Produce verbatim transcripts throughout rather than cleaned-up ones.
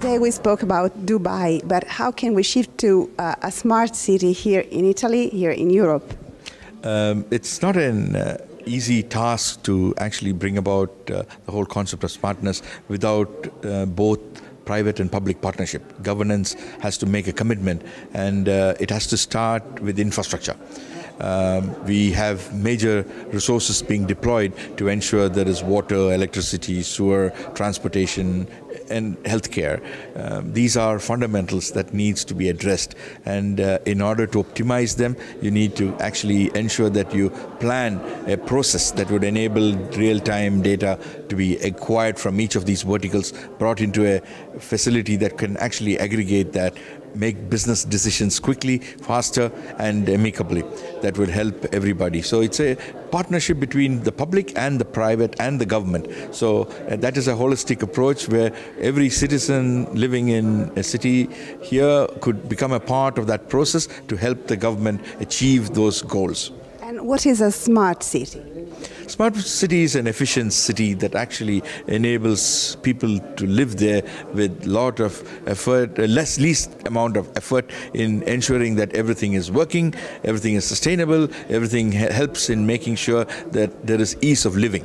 Today we spoke about Dubai, but how can we shift to uh, a smart city here in Italy, here in Europe? Um, it's not an uh, easy task to actually bring about uh, the whole concept of smartness without uh, both private and public partnership. Governance has to make a commitment, and uh, it has to start with infrastructure. Um, we have major resources being deployed to ensure there is water, electricity, sewer, transportation, and healthcare. Um, these are fundamentals that needs to be addressed, and uh, in order to optimize them, you need to actually ensure that you plan a process that would enable real-time data to be acquired from each of these verticals, brought into a facility that can actually aggregate that, make business decisions quickly, faster, and amicably. That would help everybody. So it's a partnership between the public and the private and the government. So uh, that is a holistic approach where every citizen living in a city here could become a part of that process to help the government achieve those goals. And what is a smart city? Smart city is an efficient city that actually enables people to live there with a lot of effort, less least amount of effort in ensuring that everything is working, everything is sustainable, everything helps in making sure that there is ease of living.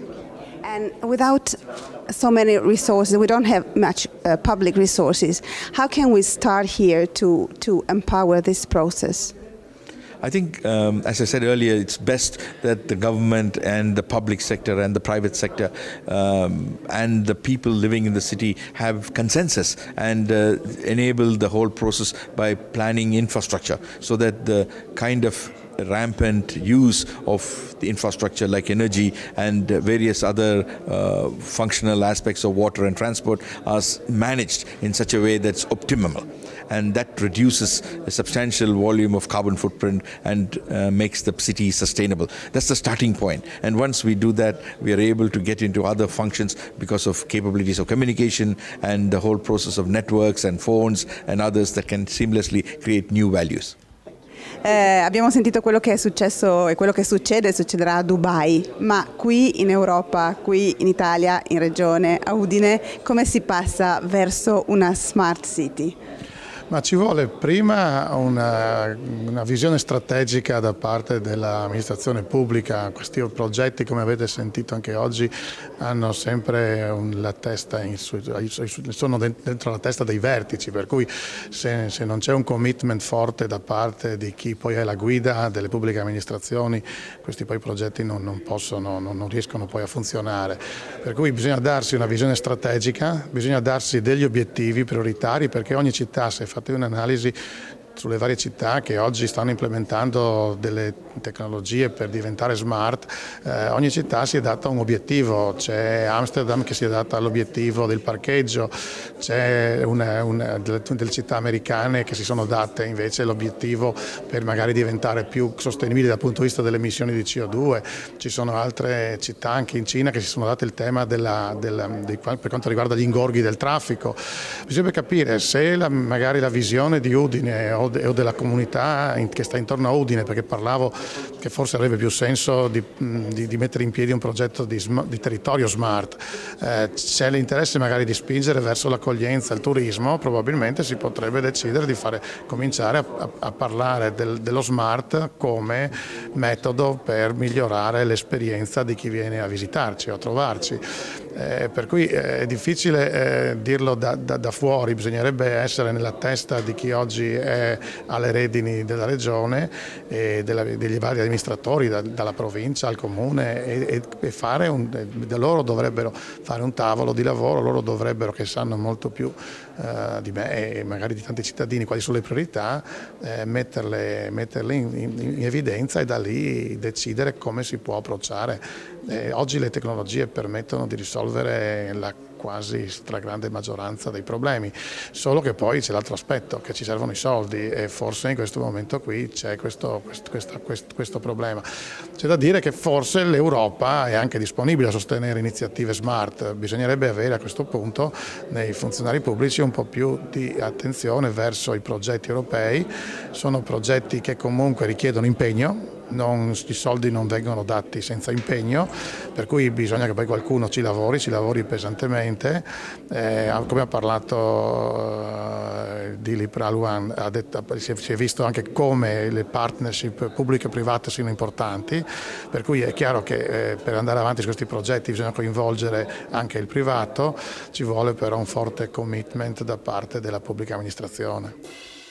And without so many resources, we don't have much uh, public resources. How can we start here to, to empower this process? I think, um, as I said earlier, it's best that the government and the public sector and the private sector um, and the people living in the city have consensus and uh, enable the whole process by planning infrastructure so that the kind of rampant use of the infrastructure like energy and various other uh, functional aspects of water and transport are managed in such a way that's optimal, and that reduces a substantial volume of carbon footprint and uh, makes the city sustainable. That's the starting point, and once we do that, we are able to get into other functions because of capabilities of communication and the whole process of networks and phones and others that can seamlessly create new values. Eh, abbiamo sentito quello che è successo e quello che succede e succederà a Dubai, ma qui in Europa, qui in Italia, in regione, a Udine, come si passa verso una smart city? Ma ci vuole prima una, una visione strategica da parte dell'amministrazione pubblica. Questi progetti, come avete sentito anche oggi, hanno sempre un, la testa in, sono dentro la testa dei vertici, per cui se, se non c'è un commitment forte da parte di chi poi è la guida delle pubbliche amministrazioni, questi poi progetti non, non possono, non, non riescono poi a funzionare. Per cui bisogna darsi una visione strategica, bisogna darsi degli obiettivi prioritari, perché ogni città, se fate un'analisi sulle varie città che oggi stanno implementando delle tecnologie per diventare smart, eh, ogni città si è data un obiettivo. C'è Amsterdam che si è data l'obiettivo del parcheggio, c'è una, una delle, delle città americane che si sono date invece l'obiettivo per magari diventare più sostenibili dal punto di vista delle emissioni di C O due, ci sono altre città anche in Cina che si sono date il tema della, della, di, per quanto riguarda gli ingorghi del traffico. Bisogna capire se la, magari la visione di Udine o o della comunità che sta intorno a Udine, perché parlavo che forse avrebbe più senso di, di, di mettere in piedi un progetto di, di territorio smart. Eh, c'è l'interesse magari di spingere verso l'accoglienza, il turismo, probabilmente si potrebbe decidere di fare, cominciare a, a, a parlare del, dello smart come metodo per migliorare l'esperienza di chi viene a visitarci o a trovarci. Eh, per cui eh, è difficile eh, dirlo da, da, da fuori, bisognerebbe essere nella testa di chi oggi è alle redini della regione e della, degli vari amministratori, da, dalla provincia al comune, e, e fare un, da loro dovrebbero fare un tavolo di lavoro, loro dovrebbero, che sanno molto più eh, di me e magari di tanti cittadini quali sono le priorità, eh, metterle, metterle in, in, in evidenza e da lì decidere come si può approcciare. Eh, oggi le tecnologie permettono di risolvere la quasi stragrande maggioranza dei problemi, solo che poi c'è l'altro aspetto, che ci servono i soldi, e forse in questo momento qui c'è questo, questo, questo, questo, questo problema. C'è da dire che forse l'Europa è anche disponibile a sostenere iniziative smart, bisognerebbe avere a questo punto nei funzionari pubblici un po' più di attenzione verso i progetti europei. Sono progetti che comunque richiedono impegno, non, i soldi non vengono dati senza impegno, per cui bisogna che poi qualcuno ci lavori, ci lavori pesantemente. Eh, come ha parlato eh, Dilip Ralwan, ha detto, si, è, si è visto anche come le partnership pubbliche e private siano importanti, per cui è chiaro che eh, per andare avanti su questi progetti bisogna coinvolgere anche il privato, ci vuole però un forte commitment da parte della pubblica amministrazione.